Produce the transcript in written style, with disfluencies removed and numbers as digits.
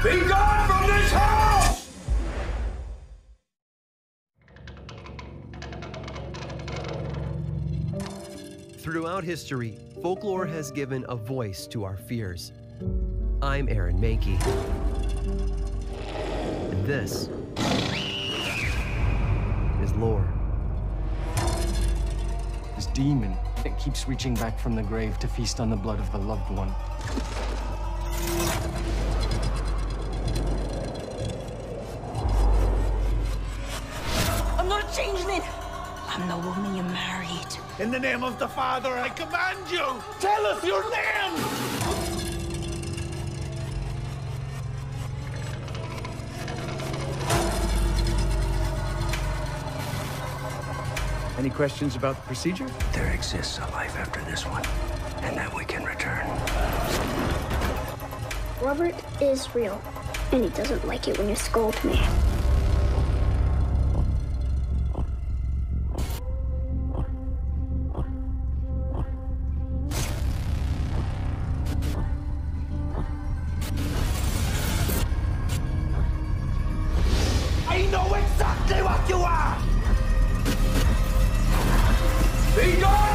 Be gone from this house! Throughout history, folklore has given a voice to our fears. I'm Aaron Mahnke. And this is lore. This demon, it keeps reaching back from the grave to feast on the blood of the loved one. I'm not a changeling! I'm the woman you married. In the name of the Father, I command you! Tell us your name! Any questions about the procedure? There exists a life after this one, and that we can return. Robert is real, and he doesn't like it when you scold me. I know exactly what you are! Be gone!